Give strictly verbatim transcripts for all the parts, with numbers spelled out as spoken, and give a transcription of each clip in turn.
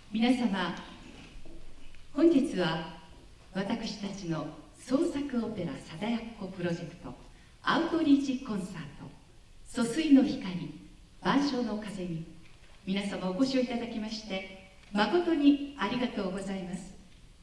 皆様、本日は私たちの創作オペラ貞奴プロジェクトアウトリーチコンサート「疎水の光晩鐘の風」に皆様お越しをいただきまして誠にありがとうございます。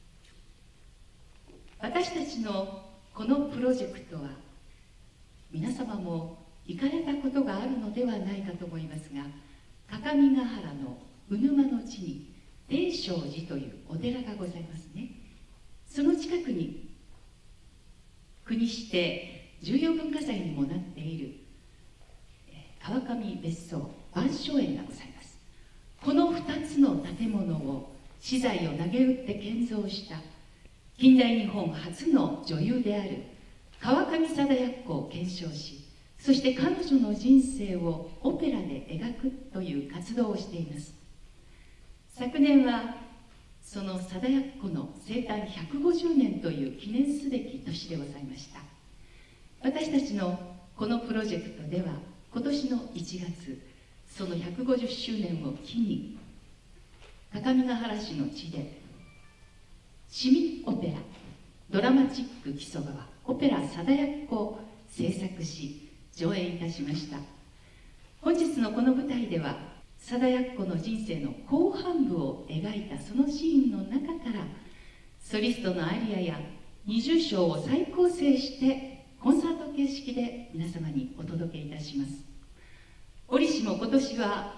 私たちのこのプロジェクトは皆様も行かれたことがあるのではないかと思いますが、各務原の鵜沼の地に定正寺というお寺がございますね。その近くに国指定重要文化財にもなっている川上別荘晩鐘園がございます。このふたつの建物を資材を投げ打って建造した近代日本初の女優である川上貞奴を検証し、そして彼女の人生をオペラで描くという活動をしています。昨年はその貞奴の生誕ひゃくごじゅうねんという記念すべき年でございました。私たちのこのプロジェクトでは今年のいちがつ、そのひゃくごじゅっしゅうねんを機に各務原市の地で市民オペラドラマチック木曽川オペラ貞奴を制作し上演いたしました。本日のこの舞台では貞奴の人生の後半部を描いたそのシーンの中からソリストのアリアや二重唱を再構成してコンサート形式で皆様にお届けいたします。折しも今年は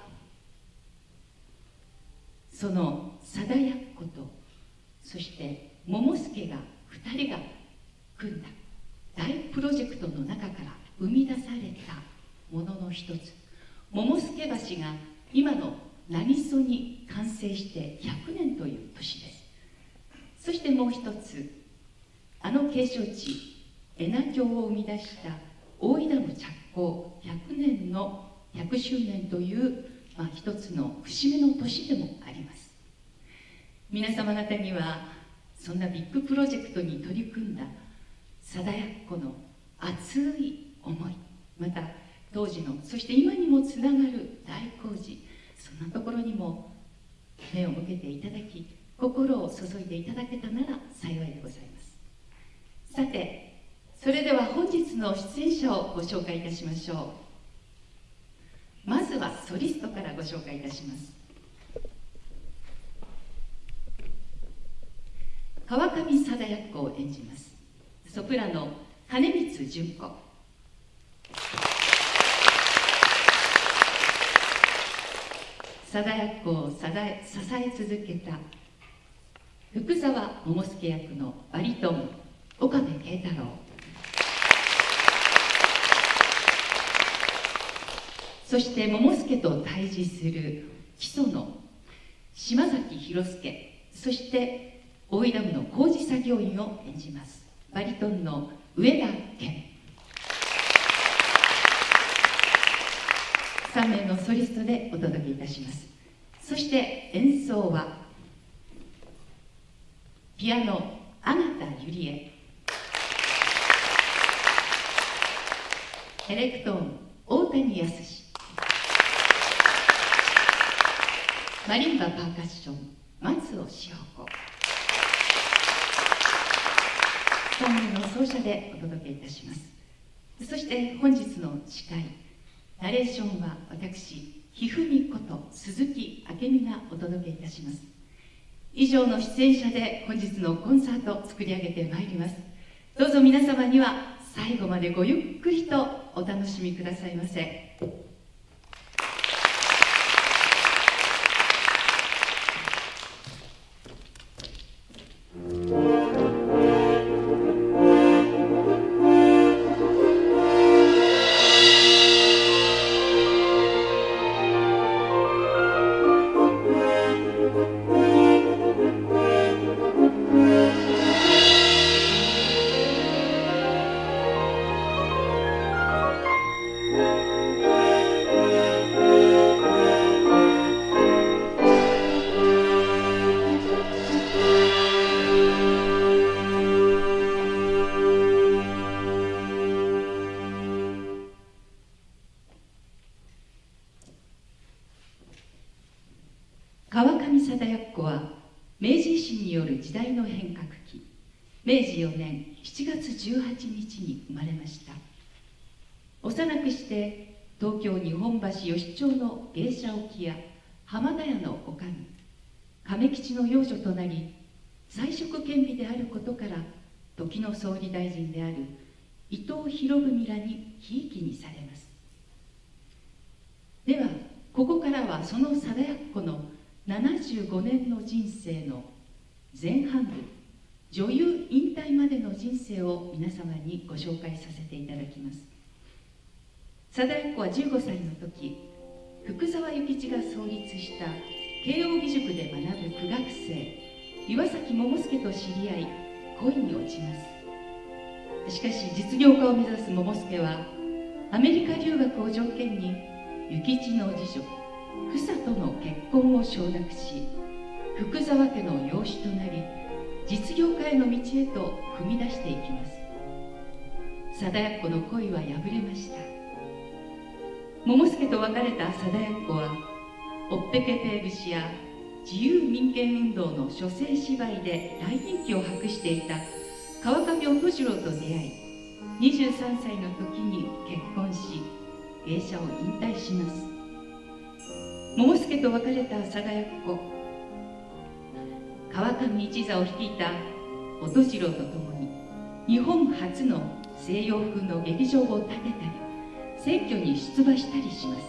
その貞奴とそして桃助がふたりが組んだ大プロジェクトの中から生み出されたものの一つ、桃助橋が今の渚に完成してひゃくねんという年です。そしてもう一つ、あの景勝地恵那峡を生み出した大井ダム着工ひゃくねんのひゃくしゅうねんという、まあ、一つの節目の年でもあります。皆様方にはそんなビッグプロジェクトに取り組んだ貞奴の熱い思い、また当時のそして今にもつながる大工事、そんなところにも目を向けていただき心を注いでいただけたなら幸いでございます。さて、それでは本日の出演者をご紹介いたしましょう。まずはソリストからご紹介いたします。川上貞奴を演じますソプラノ金光純子。貞奴を支え支え続けた福沢桃助役のバリトン岡部慶太郎、そして桃助と対峙する基礎の島崎弘介、そして大井ダムの工事作業員を演じますバリトンの上田健。さんめいのソリストでお届けいたします。そして演奏はピアノ阿形ゆりえ、エレクトーン大谷康、マリンバパーカッション松尾志保子、さんめいの奏者でお届けいたします。そして本日の司会ナレーションは私、ひふみこと鈴木明美がお届けいたします。以上の出演者で本日のコンサートを作り上げてまいります。どうぞ皆様には最後までごゆっくりとお楽しみくださいませ。 「 川上貞奴は明治維新による時代の変革期、めいじよねんしちがつじゅうはちにちに生まれました。幼くして東京日本橋吉町の芸者置屋浜田屋のおかみ亀吉の養女となり、才色兼備であることから時の総理大臣である伊藤博文らにひいきにされます。ではここからはその貞奴のななじゅうごねんの人生の前半部、女優引退までの人生を皆様にご紹介させていただきます。貞奴はじゅうごさいの時、福沢諭吉が創立した慶應義塾で学ぶ苦学生岩崎百助と知り合い恋に落ちます。しかし実業家を目指す百助はアメリカ留学を条件に諭吉の次女房との結婚を承諾し、福沢家の養子となり実業家への道へと踏み出していきます。貞奴の恋は破れました。百助と別れた貞奴はおっぺけ亭節や自由民権運動の書生芝居で大人気を博していた川上音次郎と出会い、にじゅうさんさいの時に結婚し芸者を引退します。百助と別れた貞奴、川上一座を率いた音次郎と共に日本初の西洋風の劇場を建てたり選挙に出馬したりします。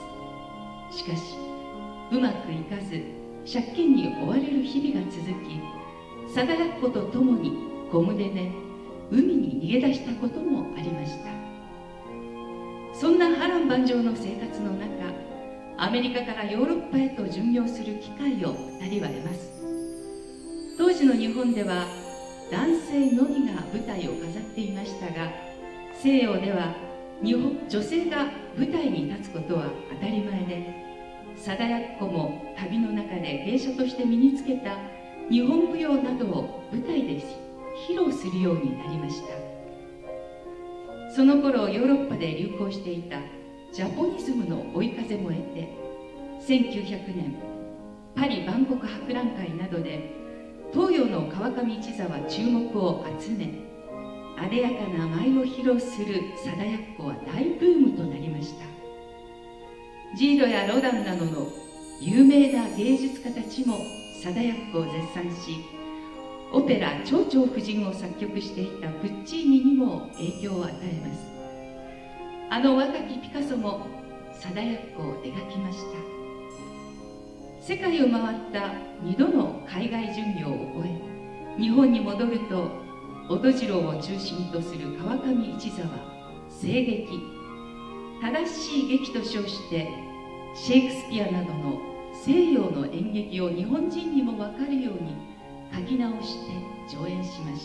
しかしうまくいかず借金に追われる日々が続き、貞奴と共にゴムでね海に逃げ出したこともありました。そんな波乱万丈の生活の中、アメリカからヨーロッパへと巡業する機会をふたりは得ます。当時の日本では男性のみが舞台を飾っていましたが、西洋では日本女性が舞台に立つことは当たり前で、貞奴も旅の中で芸者として身につけた日本舞踊などを舞台で披露するようになりました。その頃ヨーロッパで流行していたジャポニズムの追い風も得て、せんきゅうひゃくねんパリ万国博覧会などで東洋の川上一座は注目を集め、あでやかな舞を披露する貞奴は大ブームとなりました。ジードやロダンなどの有名な芸術家たちも貞奴を絶賛し、オペラ「蝶々夫人」を作曲していたプッチーニにも影響を与えます。あの若きピカソも貞奴を描きました。世界を回ったにどの海外巡業を終え、日本に戻ると音次郎を中心とする川上一座は声劇、正しい劇と称してシェイクスピアなどの西洋の演劇を日本人にも分かるように書き直して上演しました。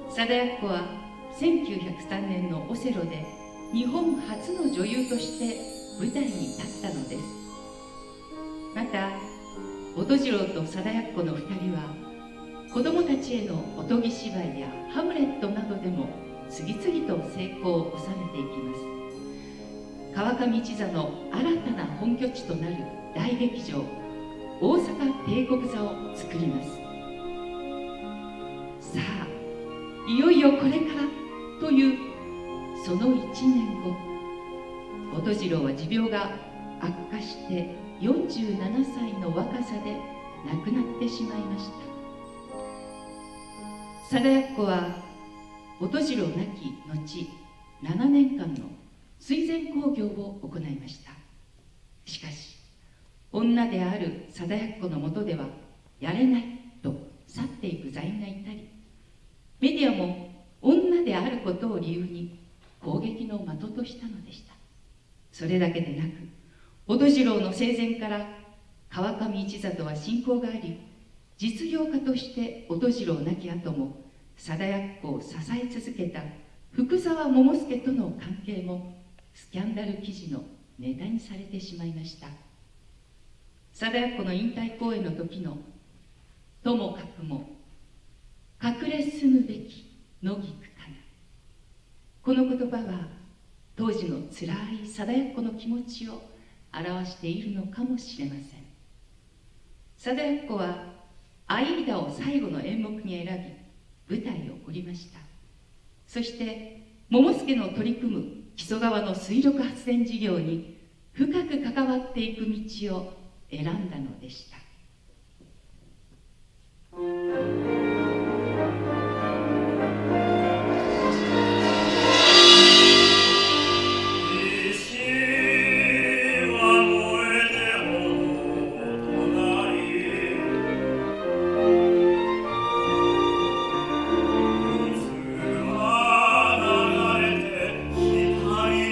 貞奴はせんきゅうひゃくさんねんのオセロで日本初の女優として舞台に立ったのです。また音次郎と貞奴のふたりは子供たちへのおとぎ芝居やハムレットなどでも次々と成功を収めていきます。川上一座の新たな本拠地となる大劇場大阪帝国座を作ります。さあいよいよこれからというそのいちねんご、音次郎は持病が悪化してよんじゅうななさいの若さで亡くなってしまいました。貞奴は音次郎亡き後ななねんかんの水前興行を行いました。しかし女である貞奴のもとではやれないと去っていく座員がいたり、メディアも女であることを理由に攻撃の的としたのでした。それだけでなく音次郎の生前から川上一座とは親交があり、実業家として音次郎亡き後も貞奴を支え続けた福沢百助との関係もスキャンダル記事のネタにされてしまいました。貞奴の引退公演の時の「ともかくも隠れ住むべき野菊かな」、この言葉は当時のつらい貞奴の気持ちを表しているのかもしれません。 貞奴はアイーダを最後の演目に選び舞台を降りました。そして桃助の取り組む木曽川の水力発電事業に深く関わっていく道を選んだのでした。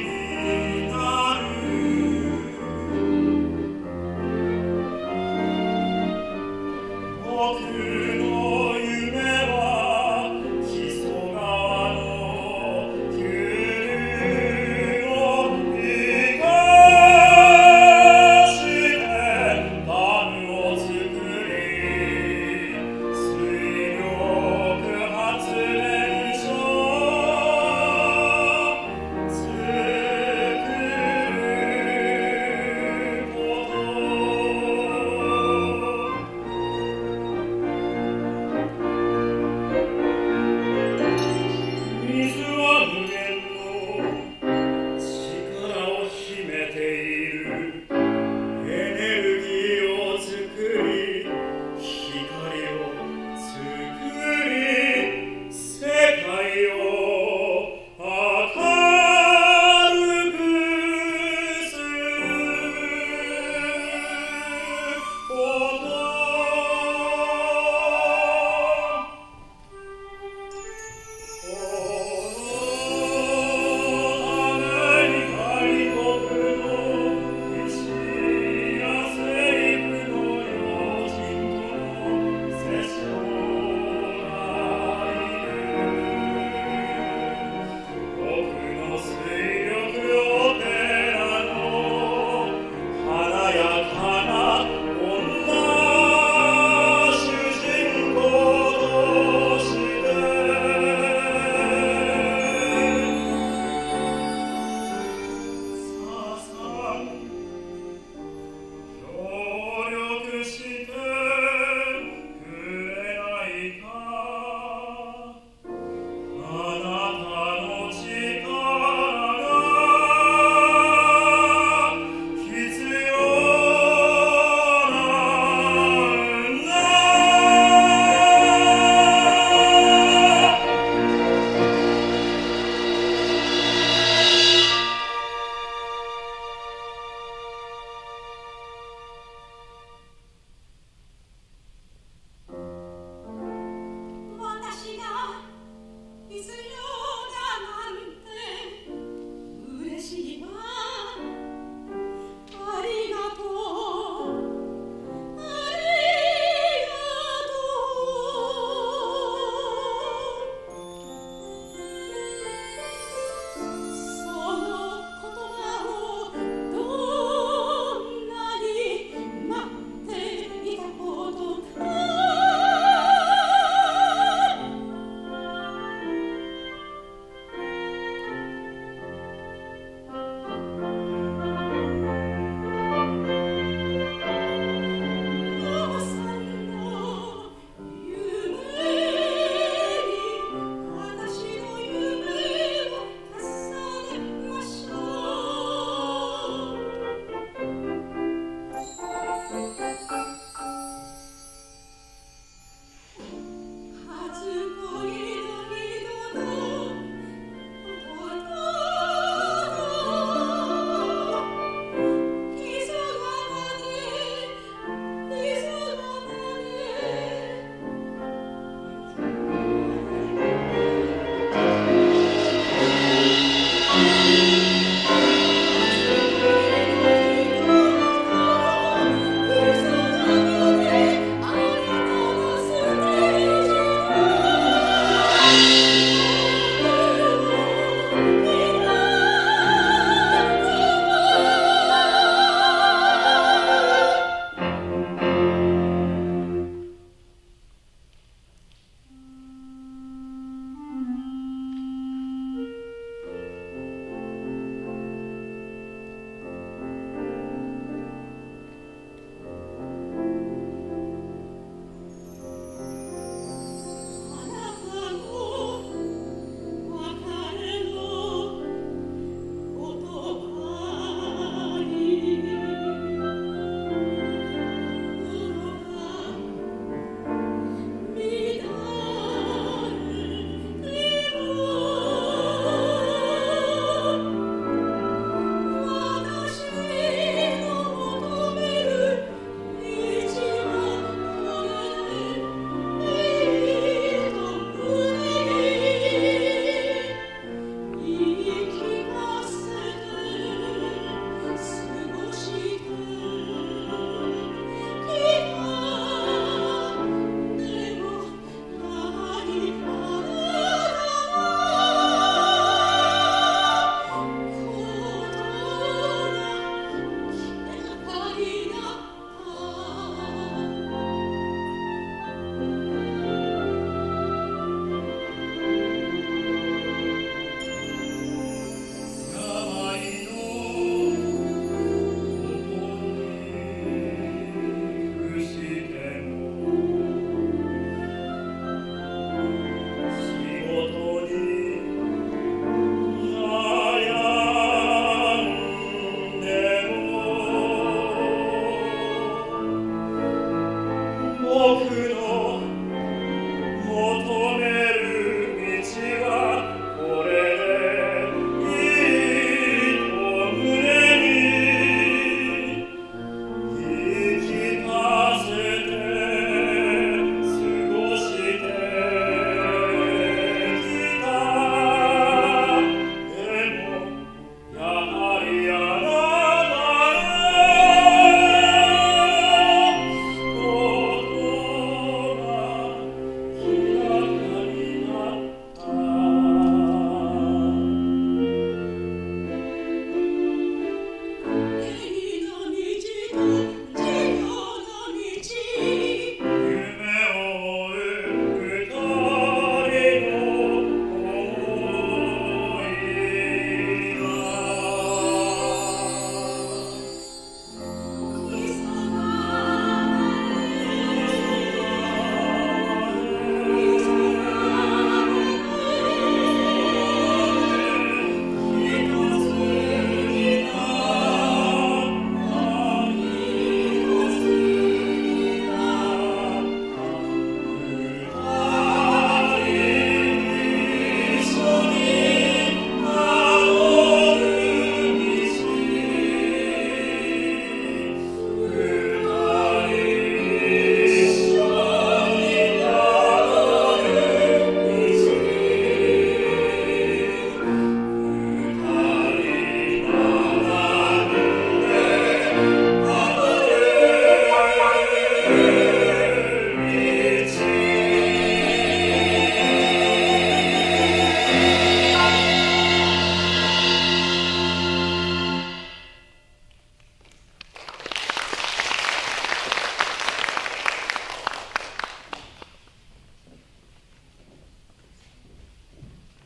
「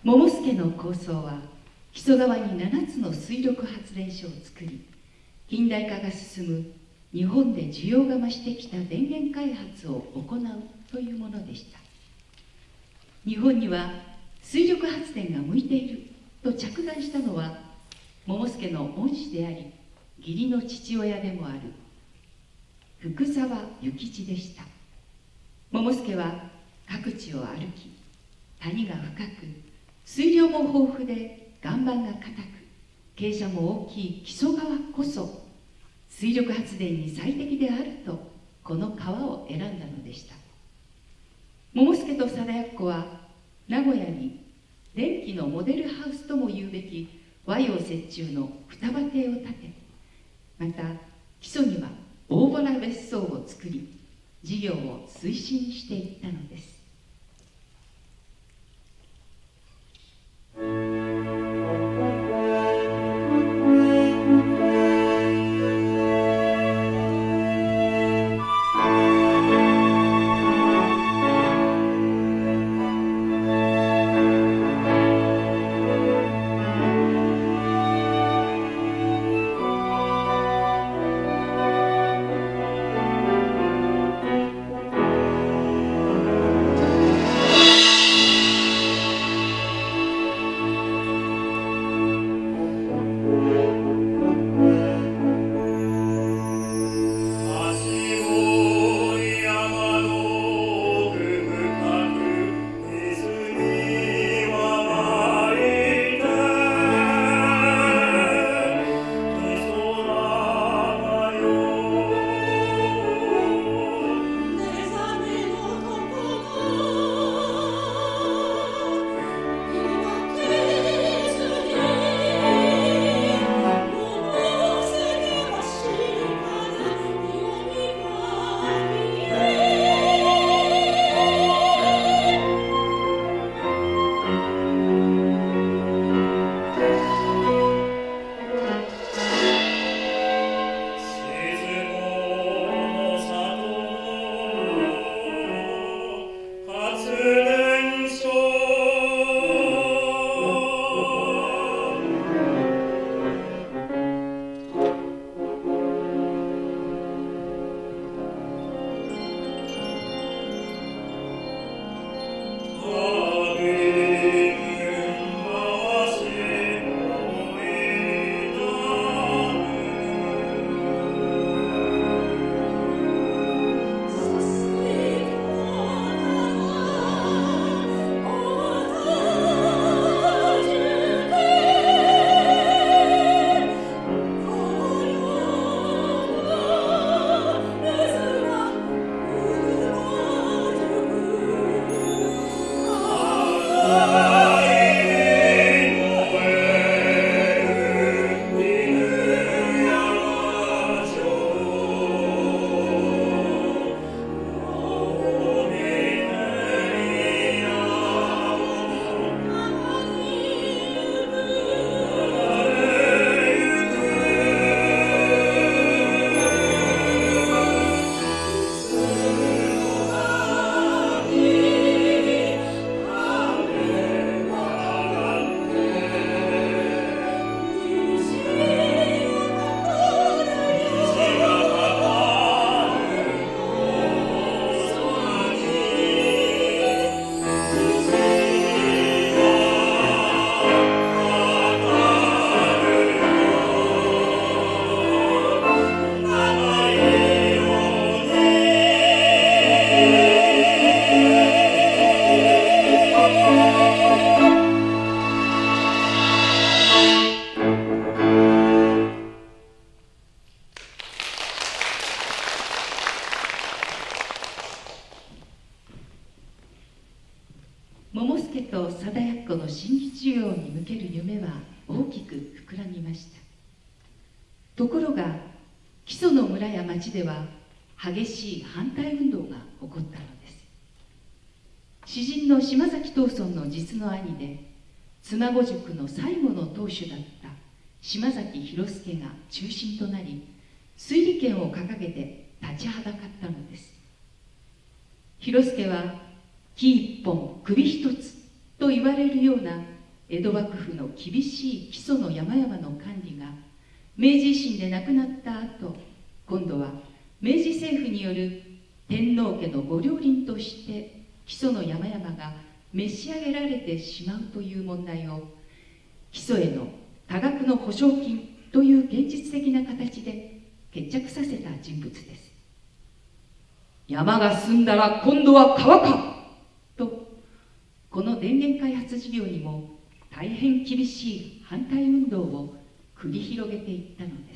桃助の構想は木曽川にななつの水力発電所を作り、近代化が進む日本で需要が増してきた電源開発を行うというものでした。日本には水力発電が向いていると着眼したのは、桃助の恩師であり義理の父親でもある福沢諭吉でした。桃助は各地を歩き、谷が深く水量も豊富で岩盤が固く傾斜も大きい木曽川こそ水力発電に最適であると、この川を選んだのでした。桃助と貞奴は名古屋に電気のモデルハウスともいうべき和洋折衷の双葉亭を建て、また木曽には大原別荘を作り、事業を推進していったのです。桃助と貞奴の新規事業に向ける夢は大きく膨らみました。ところが木曽の村や町では激しい反対運動が起こったのです。詩人の島崎藤村の実の兄で妻籠宿の最後の当主だった島崎広助が中心となり、推理権を掲げて立ちはだかったのです。広助は木一本首一つと言われるような江戸幕府の厳しい木曽の山々の管理が明治維新でなくなった後、今度は明治政府による天皇家の御料林として木曽の山々が召し上げられてしまうという問題を、木曽への多額の保証金という現実的な形で決着させた人物です。山が済んだら今度は川かと、この電源開発事業にも大変厳しい反対運動を繰り広げていったのです。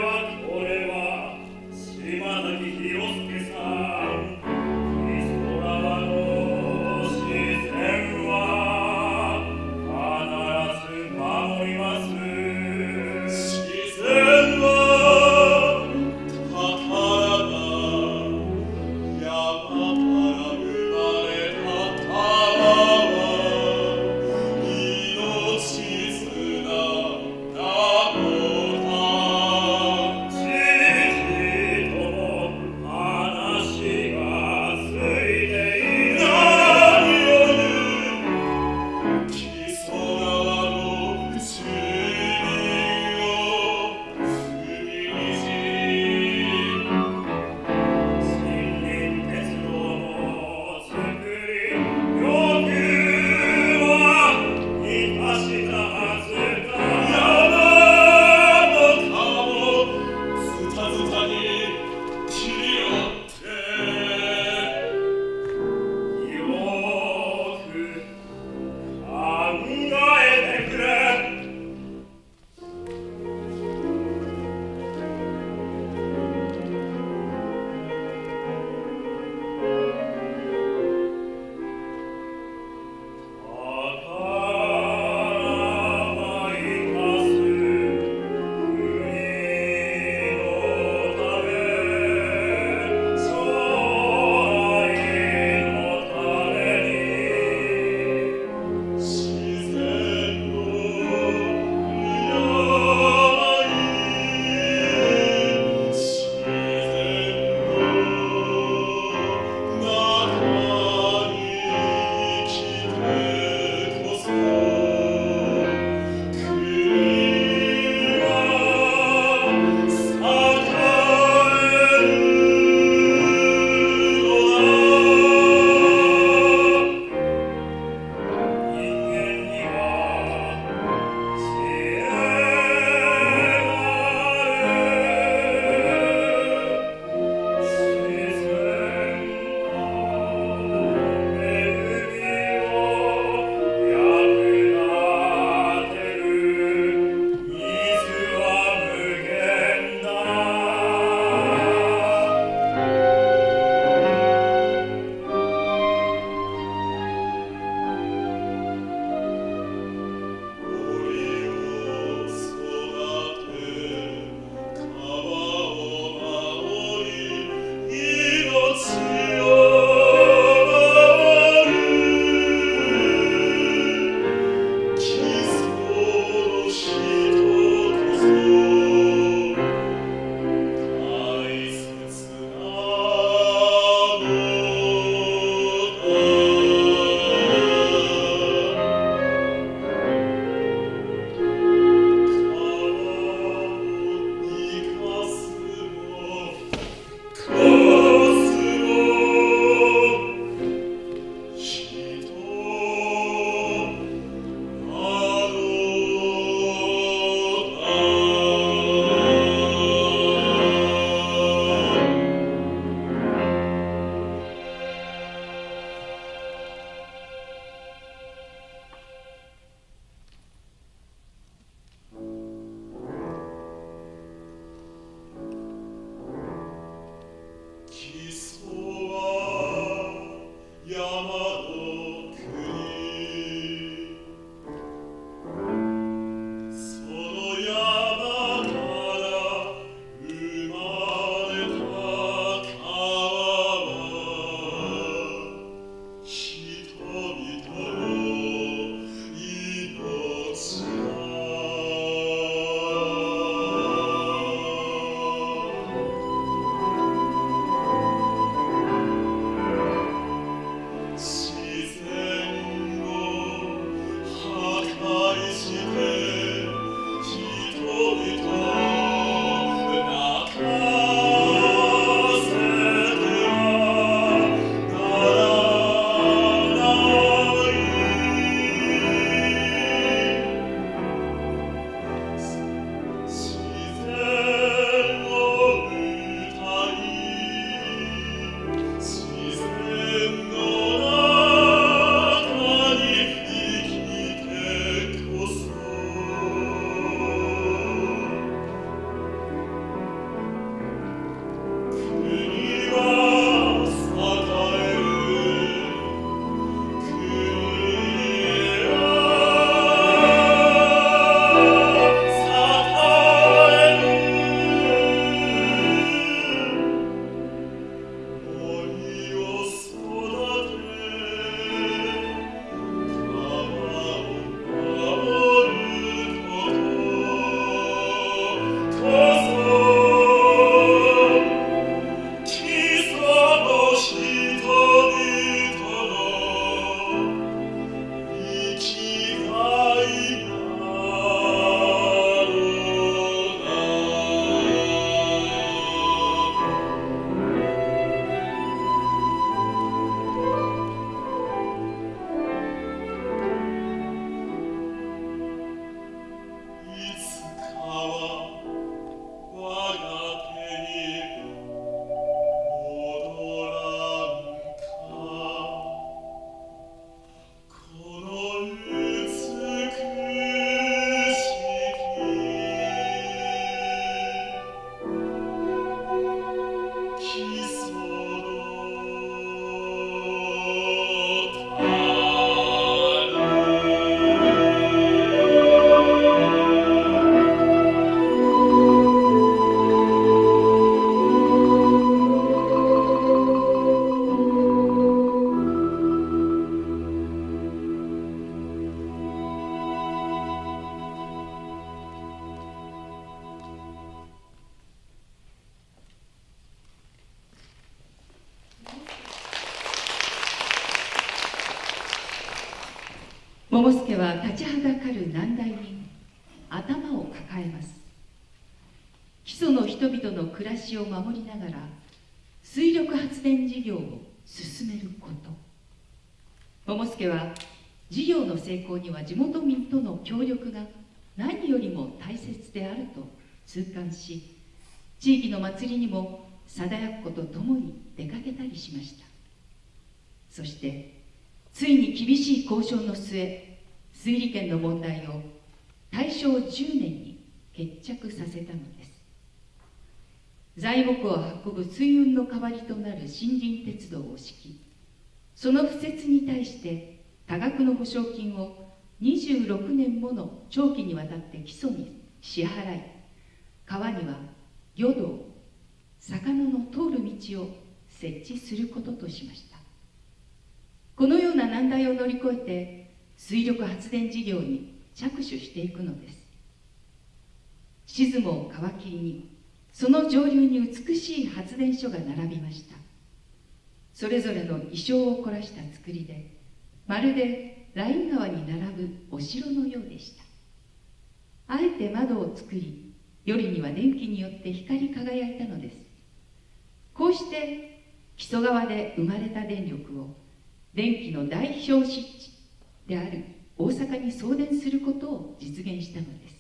島崎弘介さん、美空桃助は立ちはだかる難題に頭を抱えます。基礎の人々の暮らしを守りながら水力発電事業を進めること。桃助は事業の成功には地元民との協力が何よりも大切であると痛感し、地域の祭りにも貞奴と共に出かけたりしました。そしてついに厳しい交渉の末、水利権の問題を大正じゅうねんに決着させたのです。材木を運ぶ水運の代わりとなる森林鉄道を敷き、その敷設に対して多額の保証金をにじゅうろくねんもの長期にわたって基礎に支払い、川には魚道、魚の通る道を設置することとしました。このような難題を乗り越えて水力発電事業に着手していくのです。静茂を皮切りにその上流に美しい発電所が並びました。それぞれの意匠を凝らした造りで、まるでライン川に並ぶお城のようでした。あえて窓を作り、夜には電気によって光り輝いたのです。こうして木曽川で生まれた電力を電気の代表湿地である大阪に送電することを実現したのです。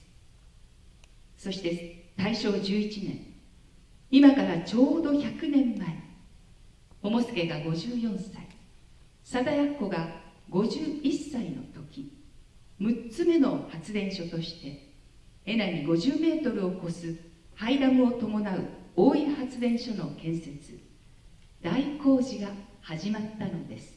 そして大正じゅういちねん、今からちょうどひゃくねんまえ、桃助がごじゅうよんさい、貞奴がごじゅういっさいの時、むっつめの発電所として江名にごじゅうメートルを超すハイダムを伴う大井発電所の建設、大工事が始まったのです。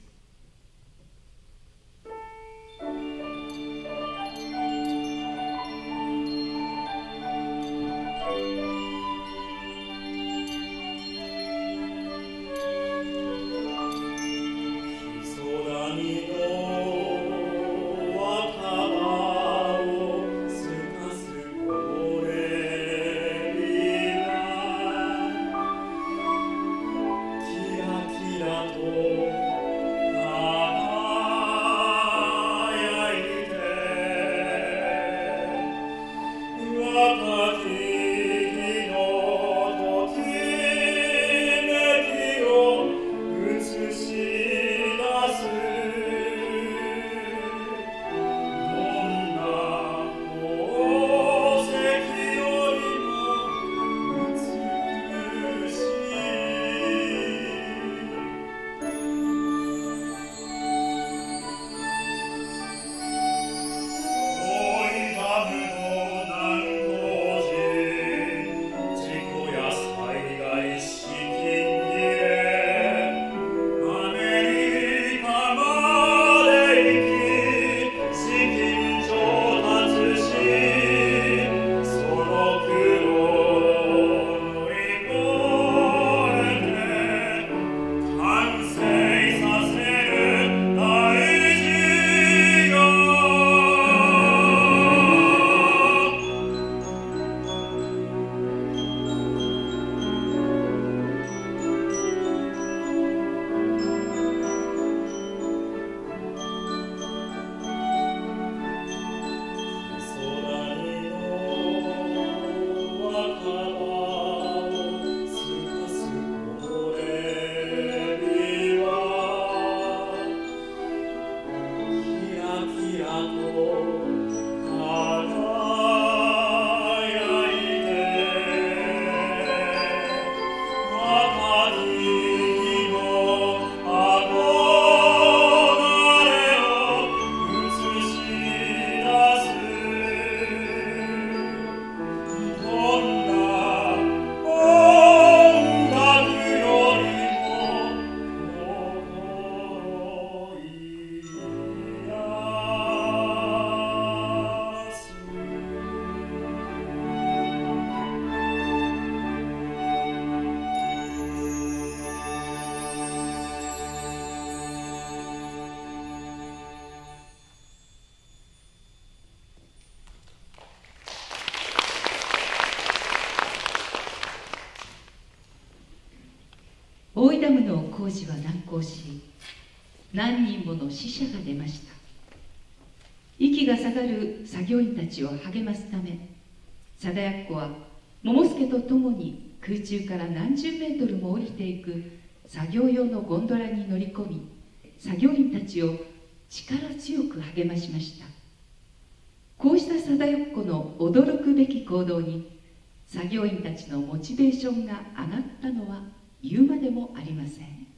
大井ダムの工事は難航し、何人もの死者が出ました。 息が下がる作業員たちを励ますため、貞奴は桃助と共に空中から何十メートルも降りていく作業用のゴンドラに乗り込み、作業員たちを力強く励ましました。こうした貞奴の驚くべき行動に、作業員たちのモチベーションが上がったのは言うまでもありません。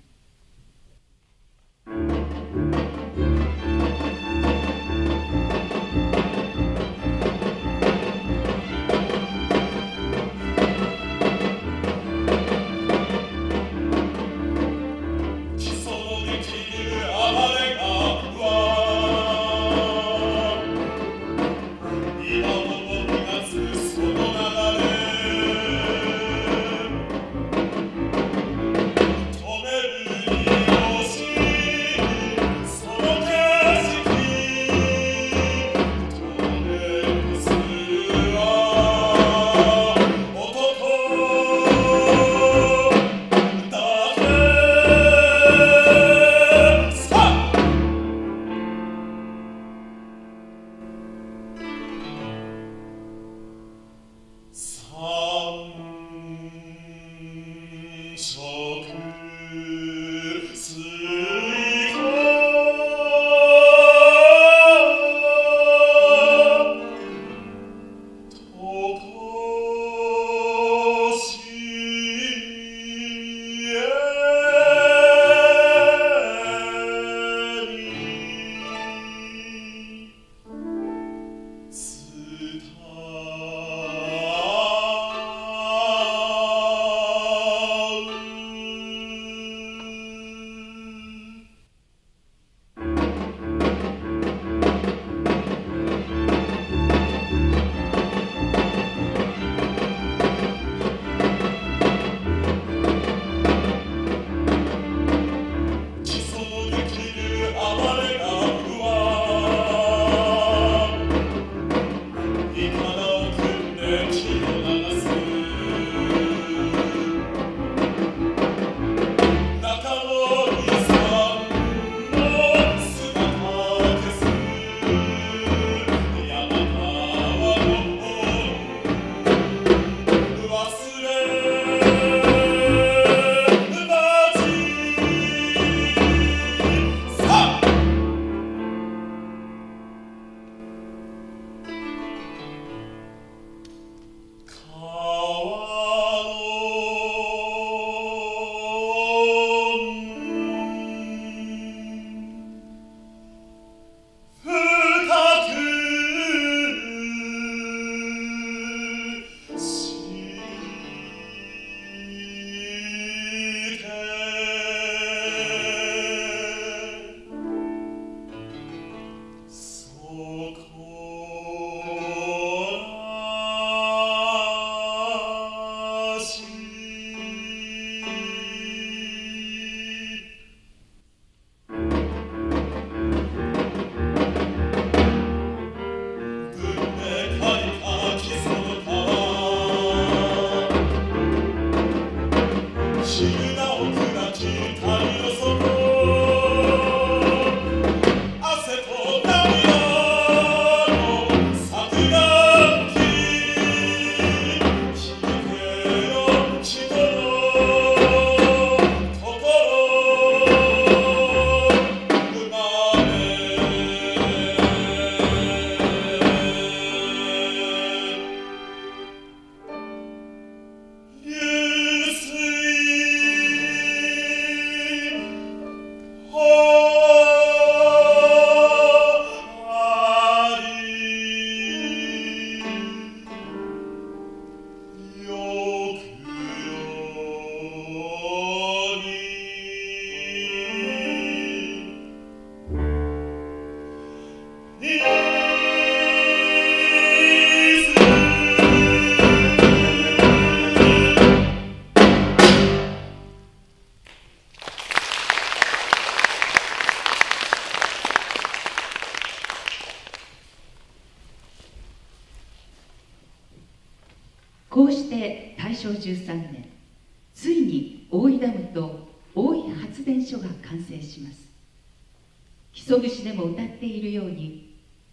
こうして大正じゅうさんねん、ついに大井ダムと大井発電所が完成します。木曽節でも歌っているように、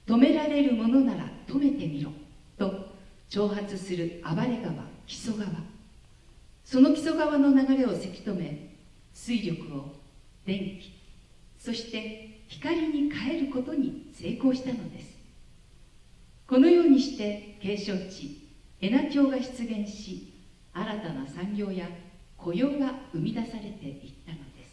止められるものなら止めてみろと挑発する暴れ川木曽川。その木曽川の流れをせき止め、水力を電気、そして光に変えることに成功したのです。このようにして景勝地恵那峡が出現し、新たな産業や雇用が生み出されていったのです。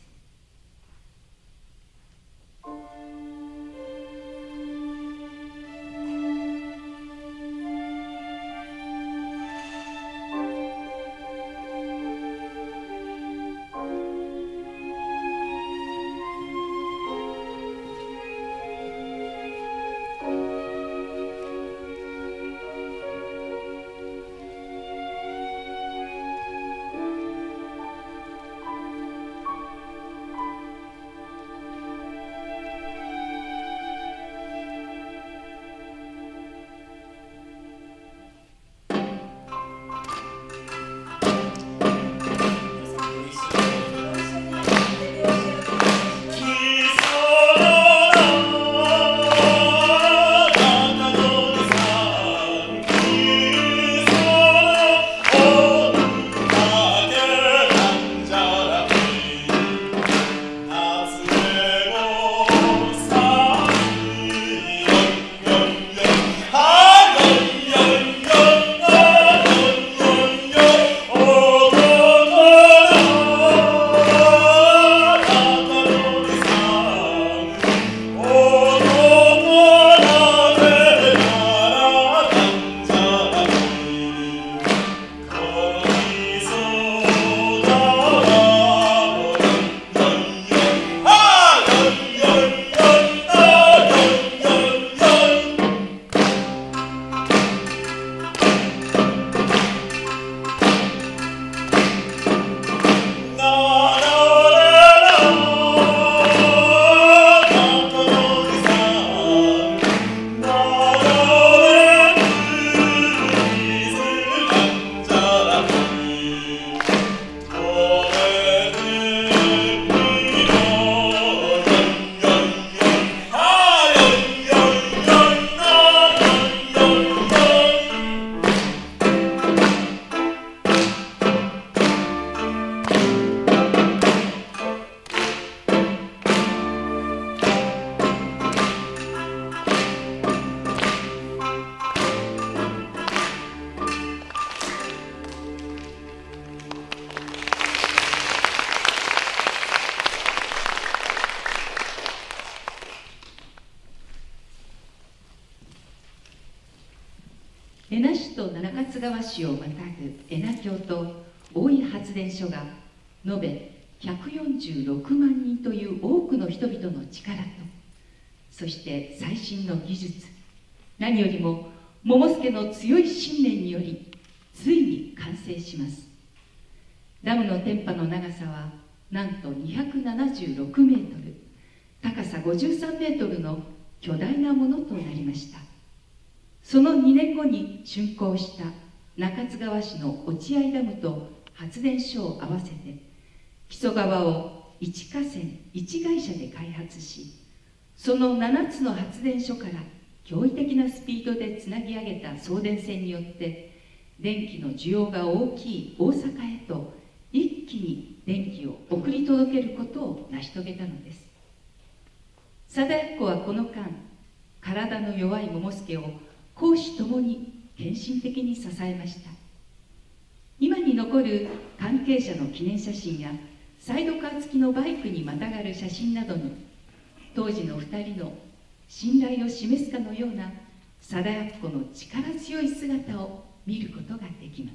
恵那市と中津川市をまたぐ恵那峡と大井発電所が延べひゃくよんじゅうろくまんにんという多くの人々の力と、そして最新の技術、何よりも桃助の強い信念によりついに完成します。ダムの天波の長さはなんとにひゃくななじゅうろくメートル、高さごじゅうさんメートルの巨大なものとなりました。そのにねんごに竣工した中津川市の落合ダムと発電所を合わせて木曽川を一河川一会社で開発し、そのななつの発電所から驚異的なスピードでつなぎ上げた送電線によって電気の需要が大きい大阪へと一気に電気を送り届けることを成し遂げたのです。貞奴はこの間、体の弱い桃助を公私ともに献身的に支えました。今に残る関係者の記念写真やサイドカー付きのバイクにまたがる写真などに、当時のふたりの信頼を示すかのような貞奴の力強い姿を見ることができます。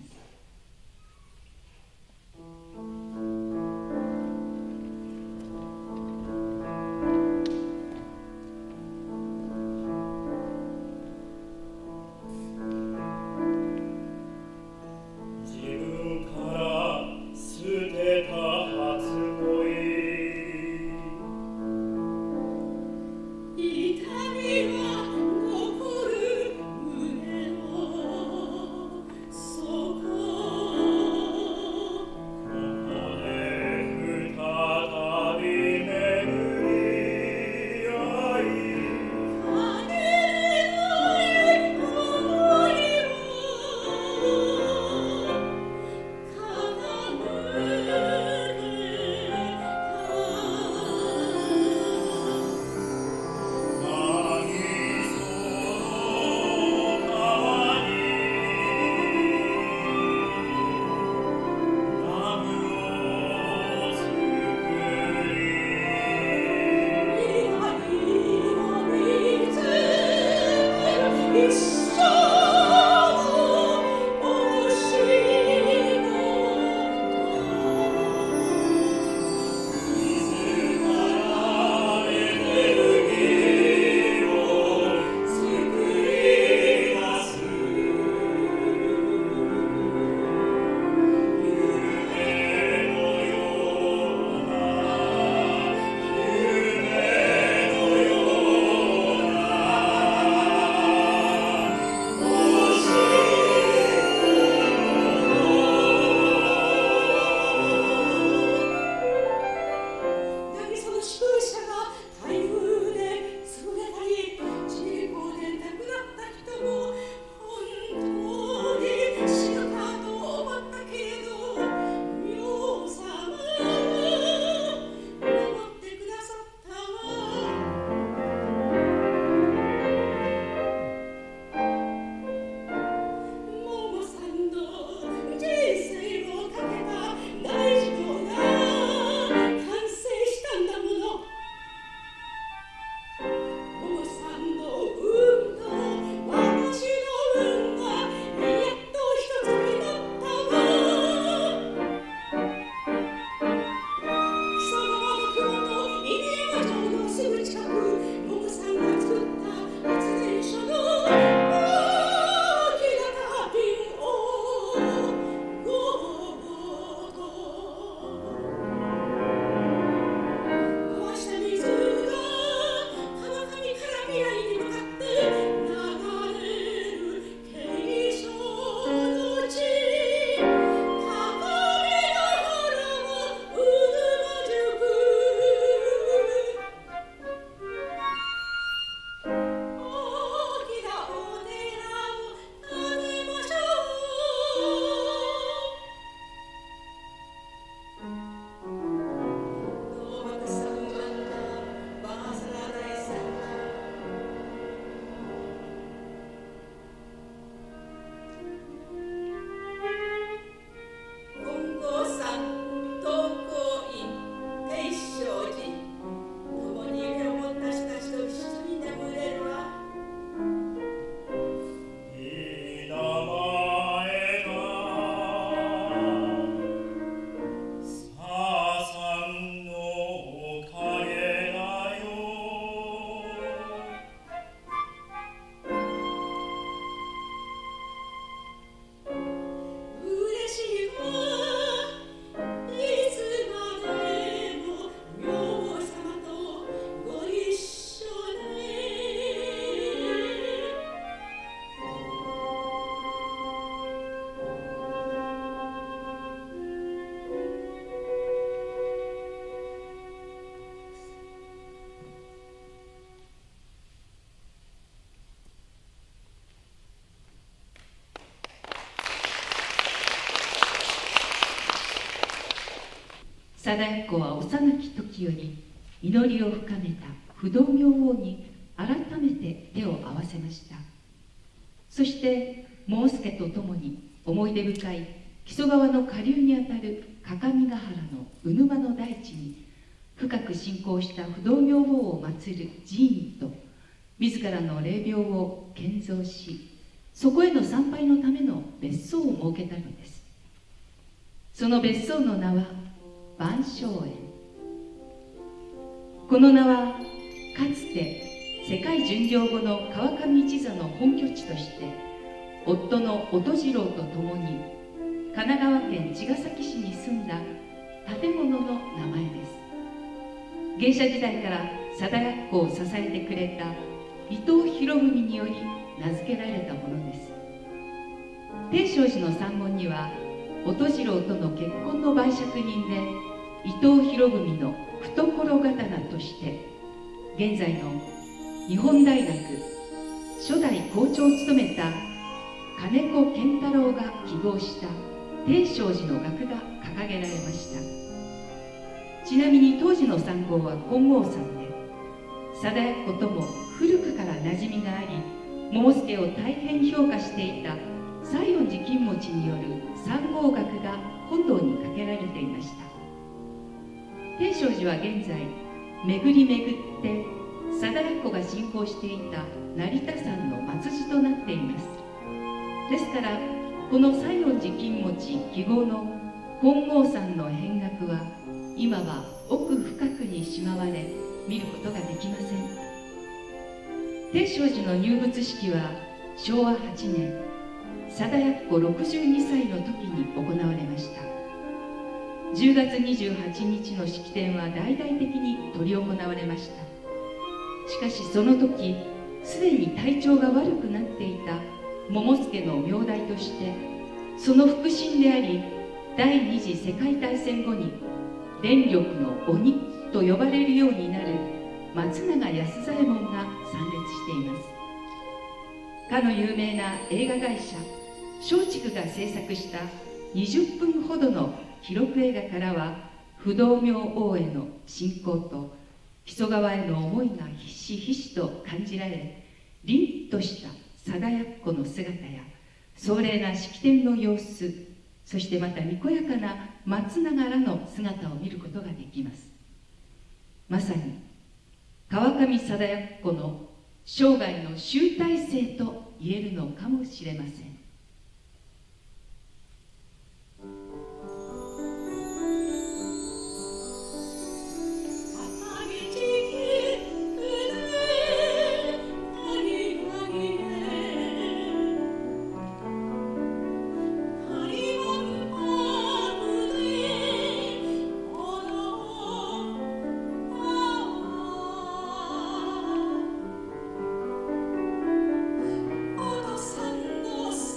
そこ貞奴は幼き時より祈りを深めた不動明王に改めて手を合わせました。そして桃助と共に思い出深い木曽川の下流にあたる各務原の鵜沼の大地に深く信仰した不動明王を祀る寺院と自らの霊廟を建造し、そこへの参拝のための別荘を設けたのです。その別荘の名は万象園。この名はかつて世界巡業後の川上一座の本拠地として夫の音次郎と共に神奈川県茅ヶ崎市に住んだ建物の名前です。芸者時代から貞奴を支えてくれた伊藤博文により名付けられたものです。定正寺の山門には音次郎との結婚の媒酌人で伊藤博文の懐刀として現在の日本大学初代校長を務めた金子健太郎が希望した定正寺の額が掲げられました。ちなみに当時の三号は金剛山で、貞奴とも古くから馴染みがあり、桃助を大変評価していた西園寺金持ちによる三号額が本堂にかけられていました。定正寺は現在巡り巡って貞奴が信仰していた成田山の末寺となっています。ですからこの西園寺金持記号の金剛山の扁額は今は奥深くにしまわれ見ることができません。天正寺の入仏式はしょうわはちねん、貞奴ろくじゅうにさいの時に行われました。じゅうがつにじゅうはちにちの式典は大々的に執り行われました。しかしその時すでに体調が悪くなっていた桃助の名代としてその腹心であり第二次世界大戦後に電力の鬼と呼ばれるようになる松永安左衛門が参列しています。かの有名な映画会社松竹が制作したにじゅっぷんほどの記録映画からは不動明王への信仰と木曽川への思いがひしひしと感じられ、凛とした貞奴の姿や壮麗な式典の様子、そしてまたにこやかな松永らの姿を見ることができます。まさに川上貞奴の生涯の集大成と言えるのかもしれません。 Santos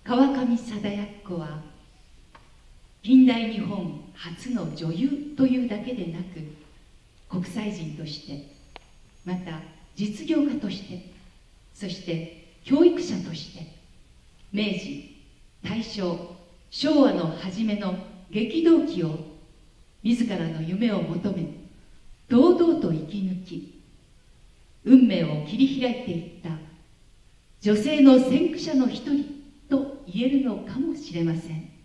川上貞奴は近代日本初の女優というだけでなく、国際人として、また実業家として、そして教育者として、明治、大正、昭和の初めの激動期を自らの夢を求め、堂々と生き抜き、運命を切り開いていった女性の先駆者の一人と言えるのかもしれません。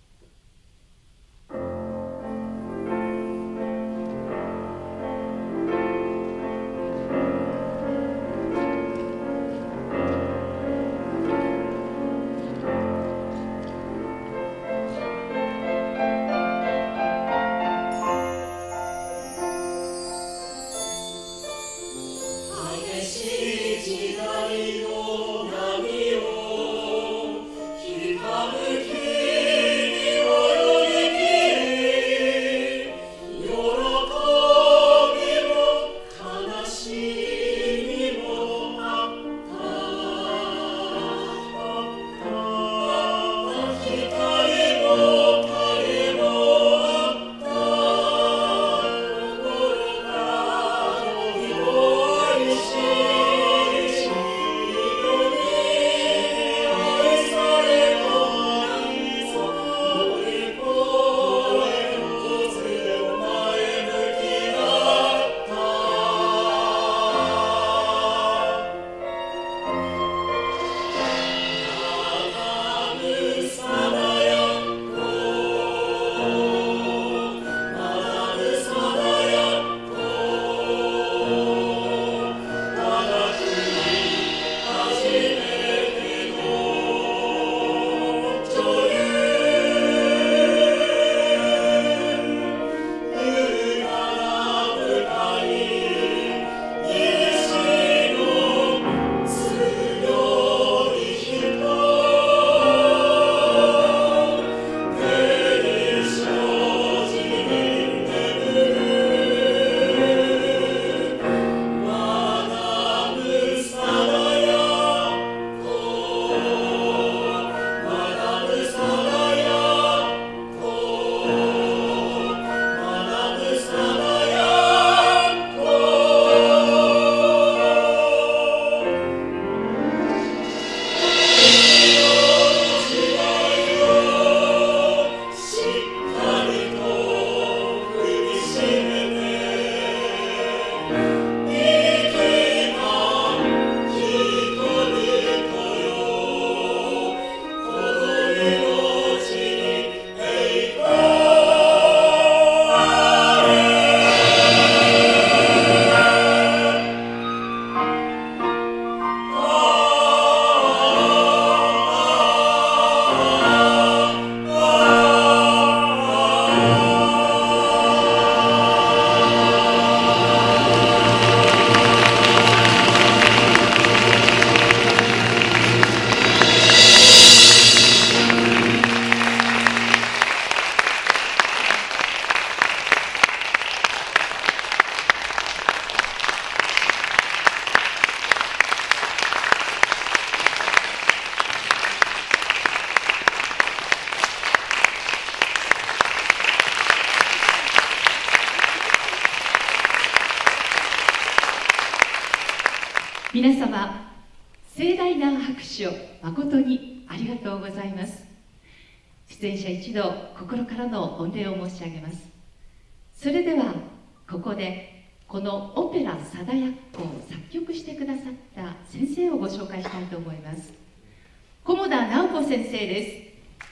皆様、盛大な拍手を誠にありがとうございます。出演者一同、心からの御礼を申し上げます。それでは、ここでこのオペラ「貞奴」を作曲してくださった先生をご紹介したいと思います。菰田直子先生です。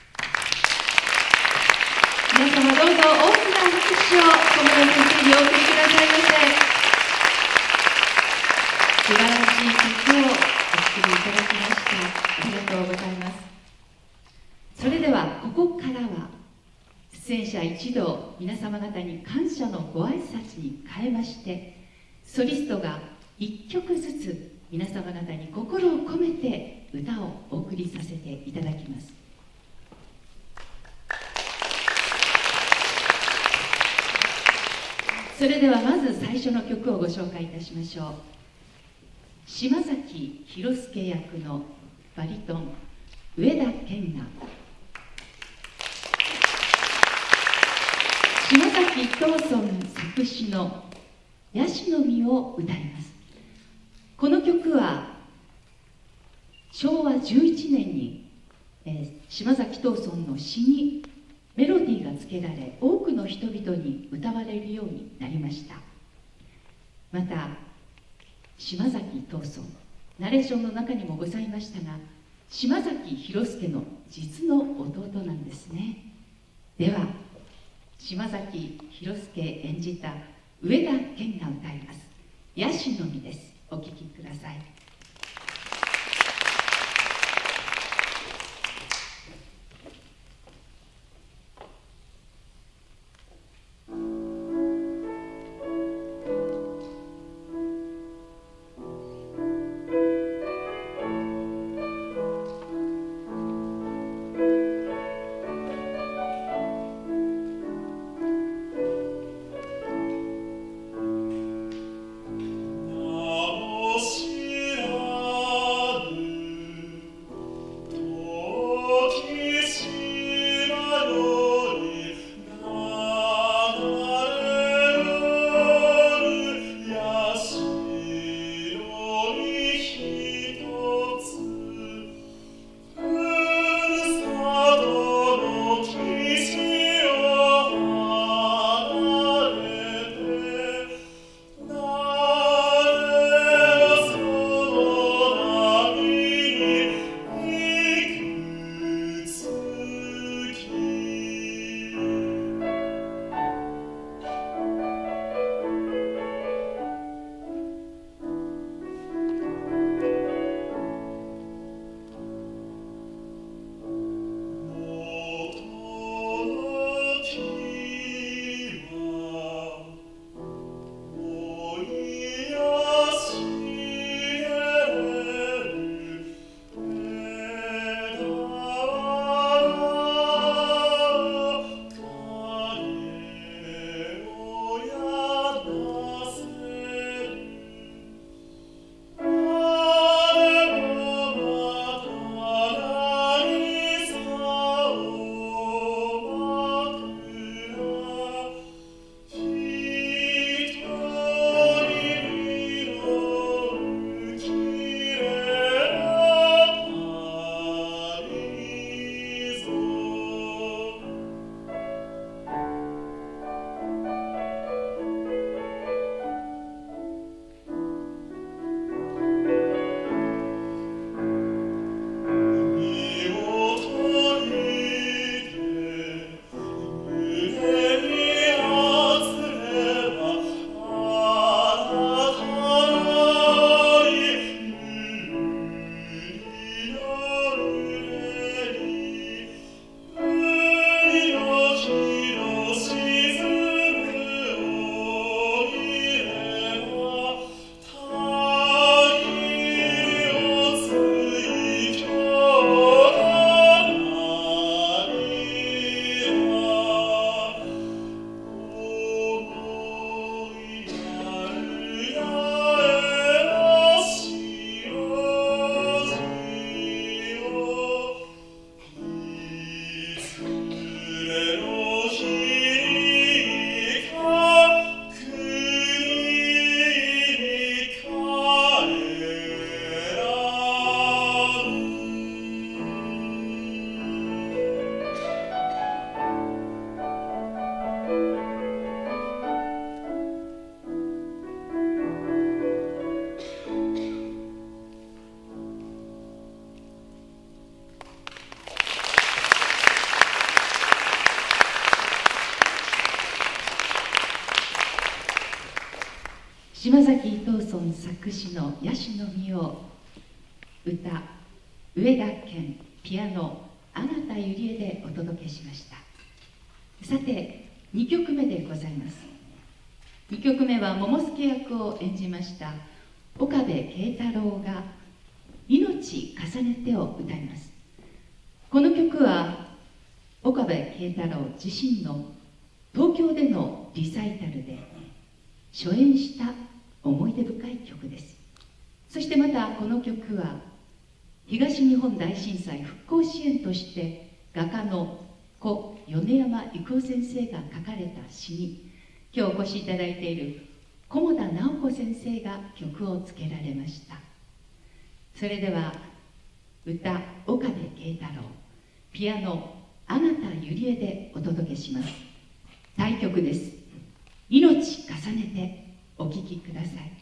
皆様どうぞ大きな拍手を菰田先生にお送りくださいませ。素晴らしい曲をお作りいただきました。ありがとうございます。それではここからは出演者一同皆様方に感謝のご挨拶に変えまして、ソリストが一曲ずつ皆様方に心を込めて歌をお送りさせていただきます。それではまず最初の曲をご紹介いたしましょう。島崎弘介役のバリトン上田健が島崎藤村作詞の「ヤシの実」を歌います。この曲はしょうわじゅういちねんに、えー、島崎藤村の詩にメロディーがつけられ、多くの人々に歌われるようになりました。また島崎藤村、ナレーションの中にもございましたが、島崎弘介の実の弟なんですね。では島崎弘介演じた上田健が歌います「ヤシの実」です。お聴きください。島崎藤村作詞の「ヤシの実」を歌、上田健、ピアノ、阿形ゆりえでお届けしました。さてにきょくめでございます。にきょくめは桃助役を演じました岡部圭太郎が「命重ねて」を歌います。この曲は岡部圭太郎自身の東京でのリサイタルで初演した思い出深い曲です。そしてまたこの曲は東日本大震災復興支援として画家の故米山郁夫先生が書かれた詩に、今日お越しいただいている菰田直子先生が曲をつけられました。それでは歌岡部慶太郎、ピアノ阿形ゆりえでお届けします。大曲です。命重ねてお聴きください。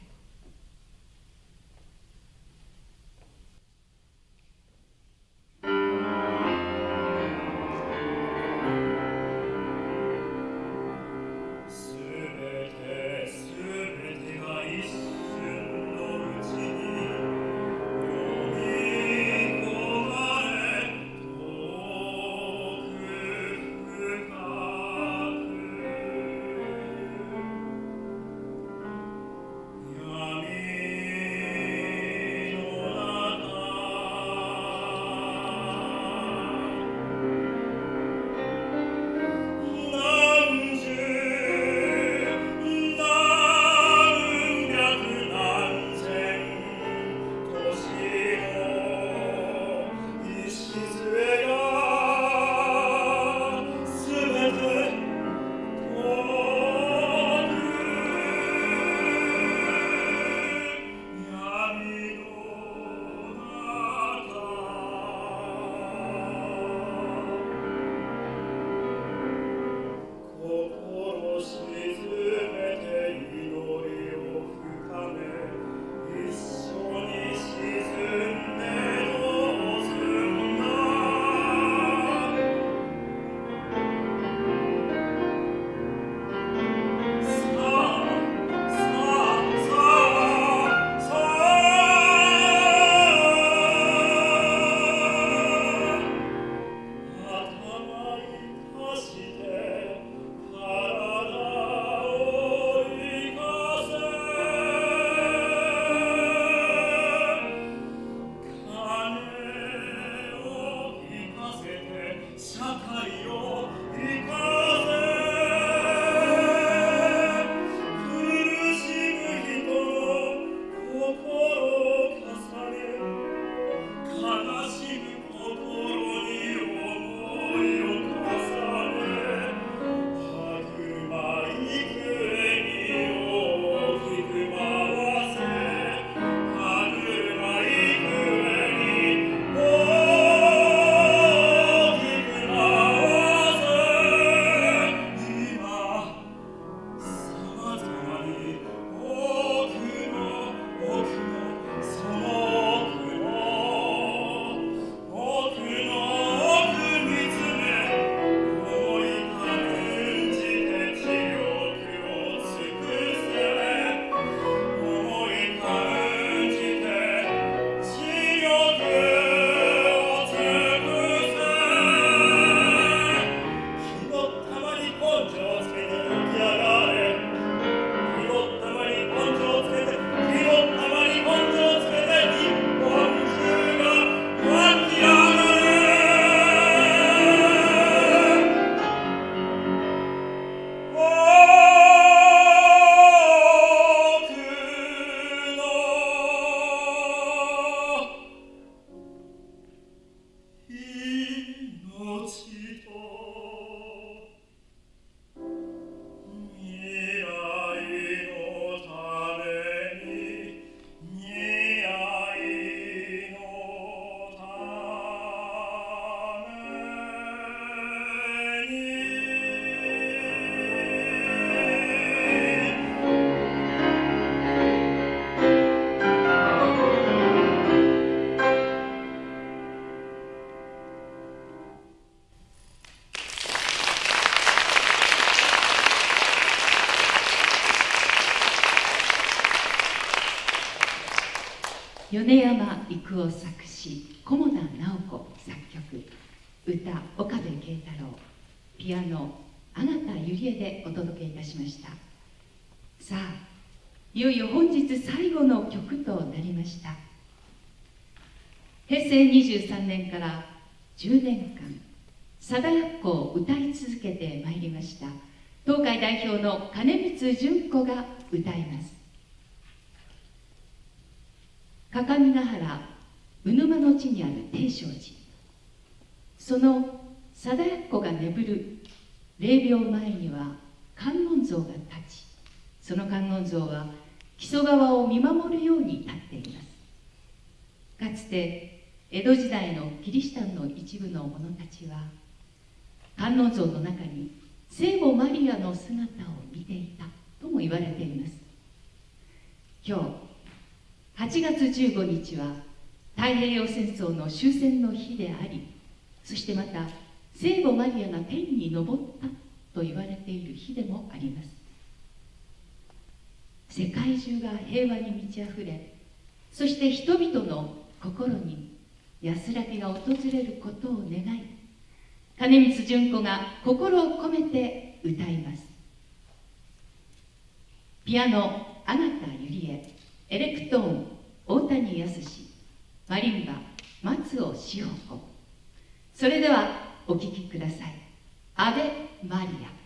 米山郁夫作詞、菰田直子作曲、歌岡部慶太郎、ピアノ阿形ゆりえでお届けいたしました。さあ、いよいよ本日最後の曲となりました。へいせいにじゅうさんねんからじゅうねんかん、貞奴を歌い続けてまいりました東海代表の金光純子が歌います。各務原鵜沼の地にある定勝寺、その貞奴が眠る霊廟前には観音像が立ち、その観音像は木曽川を見守るように立っています。かつて江戸時代のキリシタンの一部の者たちは観音像の中に聖母マリアの姿を見ていたとも言われています。今日はちがつじゅうごにちは太平洋戦争の終戦の日であり、そしてまた聖母マリアが天に昇ったと言われている日でもあります。世界中が平和に満ち溢れ、そして人々の心に安らぎが訪れることを願い、金光純子が心を込めて歌います。ピアノ阿形ゆりえ、エレクトーン大谷康、マリンバ松尾志保子。それではお聴きください。アベマリア。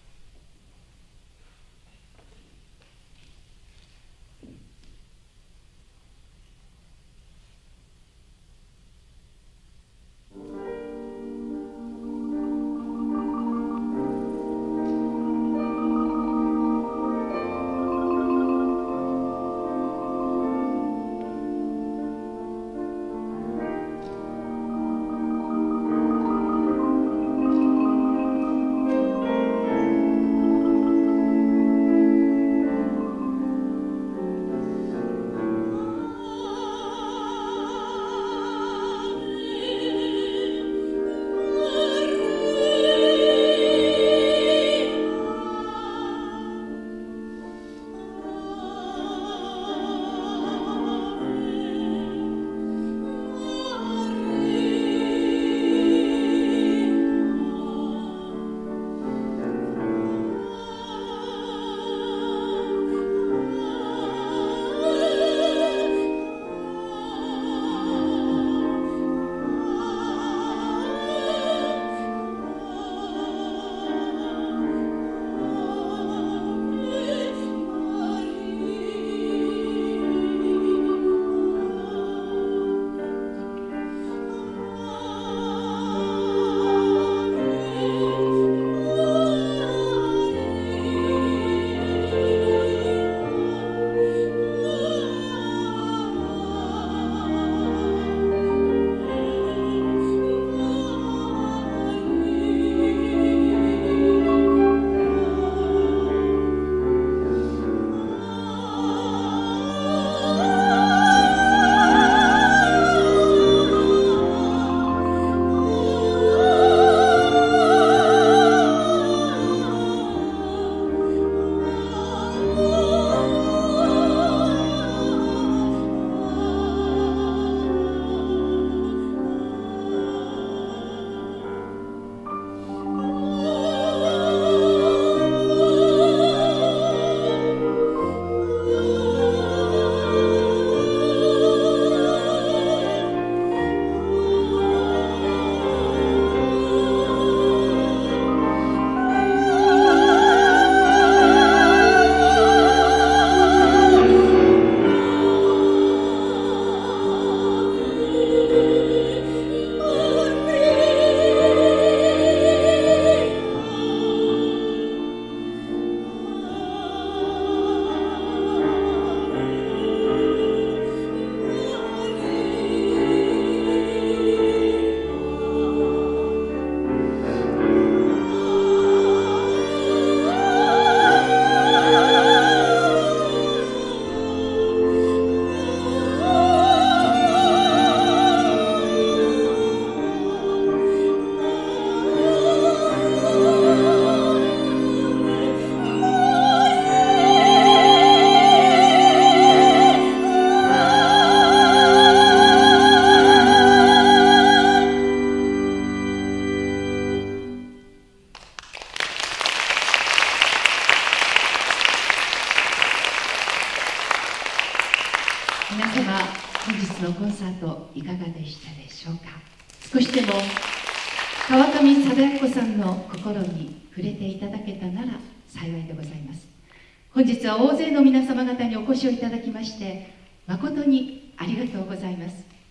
皆様、本日のコンサートいかがでしたでしょうか。少しでも川上貞奴さんの心に触れていただけたなら幸いでございます。本日は大勢の皆様方にお越しをいただきまして誠にありがとうございます。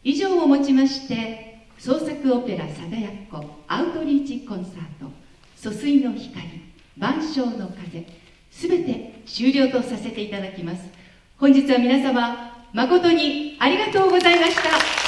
以上をもちまして創作オペラ貞奴アウトリーチコンサート疎水の光晩鐘の風すべて終了とさせていただきます。本日は皆様誠にありがとうございました。